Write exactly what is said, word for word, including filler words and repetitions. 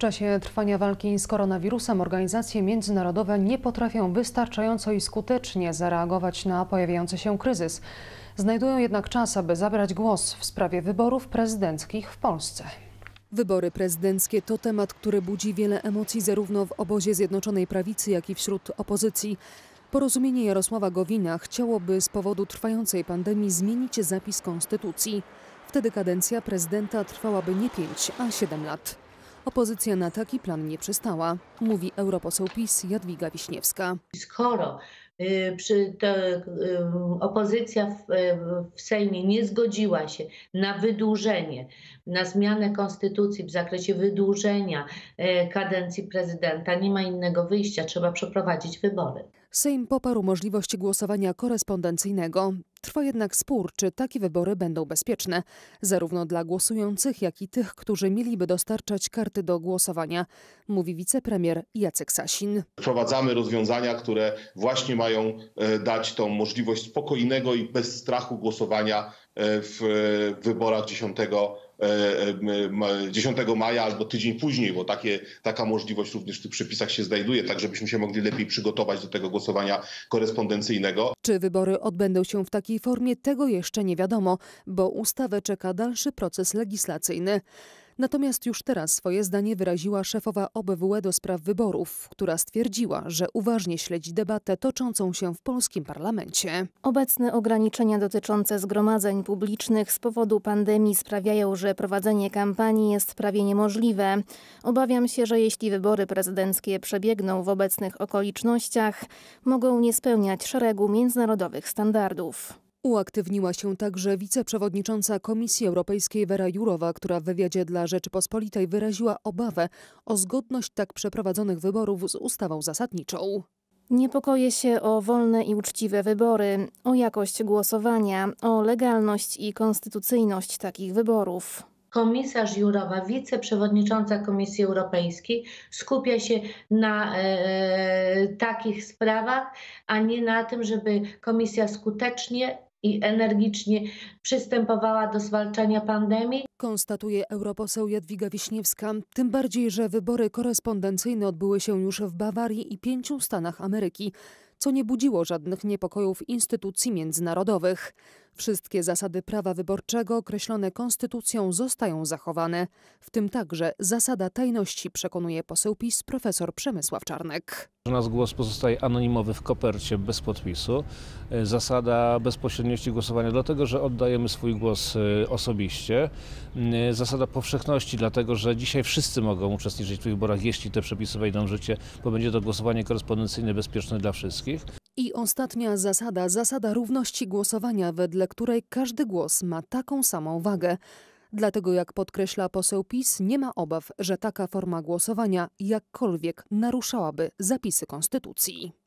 czasie trwania walki z koronawirusem organizacje międzynarodowe nie potrafią wystarczająco i skutecznie zareagować na pojawiający się kryzys. Znajdują jednak czas, aby zabrać głos w sprawie wyborów prezydenckich w Polsce. Wybory prezydenckie to temat, który budzi wiele emocji zarówno w obozie Zjednoczonej Prawicy, jak i wśród opozycji. Porozumienie Jarosława Gowina chciałoby z powodu trwającej pandemii zmienić zapis konstytucji. Wtedy kadencja prezydenta trwałaby nie pięć, a siedem lat. Opozycja na taki plan nie przystała, mówi europoseł PiS Jadwiga Wiśniewska. Skoro y, przy, to, y, opozycja w, w Sejmie nie zgodziła się na wydłużenie, na zmianę konstytucji w zakresie wydłużenia y, kadencji prezydenta, nie ma innego wyjścia, trzeba przeprowadzić wybory. Sejm poparł możliwość głosowania korespondencyjnego. Trwa jednak spór, czy takie wybory będą bezpieczne, zarówno dla głosujących, jak i tych, którzy mieliby dostarczać karty do głosowania, mówi wicepremier Jacek Sasin. Wprowadzamy rozwiązania, które właśnie mają dać tą możliwość spokojnego i bez strachu głosowania w wyborach dziesiątego maja albo tydzień później, bo takie, taka możliwość również w tych przepisach się znajduje, tak żebyśmy się mogli lepiej przygotować do tego głosowania korespondencyjnego. Czy wybory odbędą się w takiej formie, tego jeszcze nie wiadomo, bo ustawę czeka dalszy proces legislacyjny. Natomiast już teraz swoje zdanie wyraziła szefowa O B W E do spraw wyborów, która stwierdziła, że uważnie śledzi debatę toczącą się w polskim parlamencie. Obecne ograniczenia dotyczące zgromadzeń publicznych z powodu pandemii sprawiają, że prowadzenie kampanii jest prawie niemożliwe. Obawiam się, że jeśli wybory prezydenckie przebiegną w obecnych okolicznościach, mogą nie spełniać szeregu międzynarodowych standardów. Uaktywniła się także wiceprzewodnicząca Komisji Europejskiej Vera Jourová, która w wywiadzie dla Rzeczypospolitej wyraziła obawę o zgodność tak przeprowadzonych wyborów z ustawą zasadniczą. Niepokoję się o wolne i uczciwe wybory, o jakość głosowania, o legalność i konstytucyjność takich wyborów. Komisarz Jourová, wiceprzewodnicząca Komisji Europejskiej, skupia się na e, takich sprawach, a nie na tym, żeby komisja skutecznie i energicznie przystępowała do zwalczania pandemii. Konstatuje europoseł Jadwiga Wiśniewska, tym bardziej, że wybory korespondencyjne odbyły się już w Bawarii i pięciu stanach Ameryki, co nie budziło żadnych niepokojów instytucji międzynarodowych. Wszystkie zasady prawa wyborczego określone konstytucją zostają zachowane, w tym także zasada tajności, przekonuje poseł PiS profesor Przemysław Czarnek. Nasz głos pozostaje anonimowy w kopercie bez podpisu. Zasada bezpośredniości głosowania, dlatego że oddajemy swój głos osobiście. Zasada powszechności, dlatego że dzisiaj wszyscy mogą uczestniczyć w tych wyborach, jeśli te przepisy wejdą w życie, bo będzie to głosowanie korespondencyjne bezpieczne dla wszystkich. I ostatnia zasada, zasada równości głosowania, wedle której każdy głos ma taką samą wagę. Dlatego, jak podkreśla poseł PiS, nie ma obaw, że taka forma głosowania jakkolwiek naruszałaby zapisy konstytucji.